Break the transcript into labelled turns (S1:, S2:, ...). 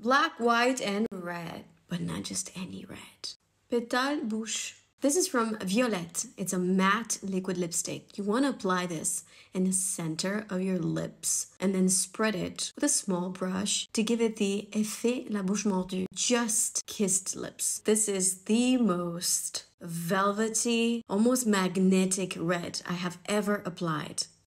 S1: Black, white, and red, but not just any red. Pétale Bouche. This is from Violette. It's a matte liquid lipstick. You want to apply this in the center of your lips and then spread it with a small brush to give it the effet la bouche mordue, just kissed lips. This is the most velvety, almost magnetic red I have ever applied.